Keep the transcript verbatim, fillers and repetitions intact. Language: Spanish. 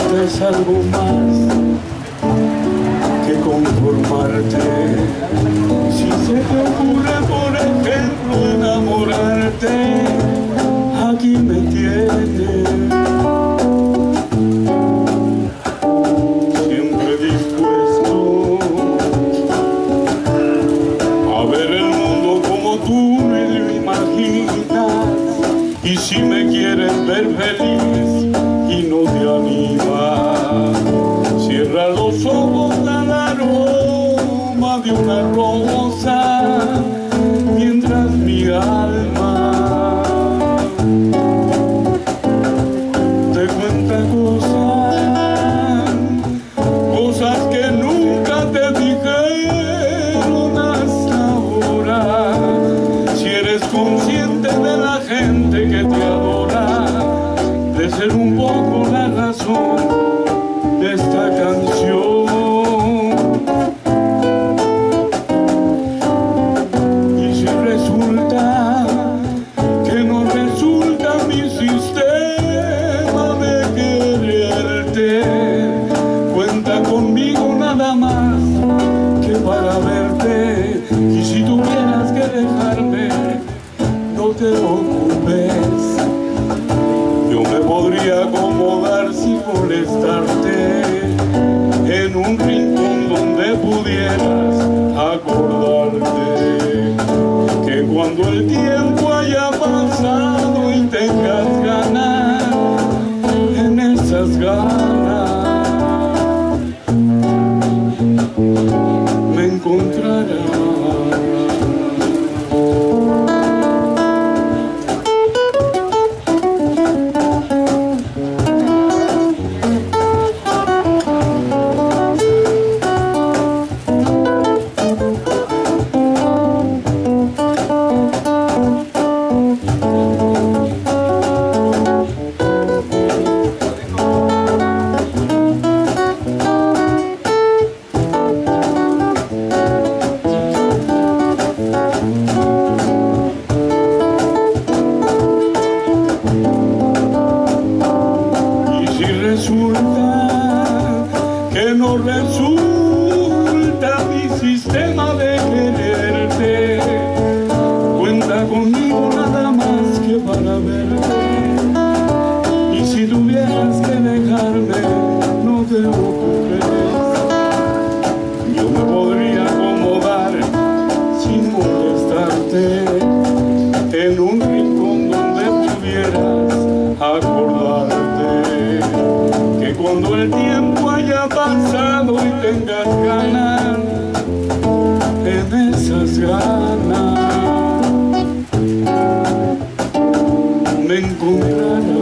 necesitas algo más que conformarte. Si se te ocurre, por ejemplo, enamorarte, aquí me tienes, siempre dispuesto a ver el mundo como tú me lo imaginas. Y si me quieres ver feliz y no te anima, cierra los ojos al aroma de una rosa mientras mi alma te cuenta cosas, cosas que nunca te dijeron hasta ahora. Si eres consciente de la gente que te adora, de ser un poco la razón de esta canción. Y si resulta que no resulta mi sistema de quererte, cuenta conmigo nada más que para verte. Y si tuvieras que dejarme, no te ocupes, yo me podría acomodar sin molestarte en un rincón donde pudieras acordarte que cuando el tiempo haya pasado y tengas ganas, en esas ganas me encontrarás. Resulta que no resulta mi sistema de quererte, cuenta conmigo nada más que para verte. Y si tuvieras que dejarme, no te ocupes, yo me podría acomodar sin molestarte en un rincón donde pudieras acordarte que cuando el tiempo haya pasado y tengas ganas, en esas ganas me encontrarás.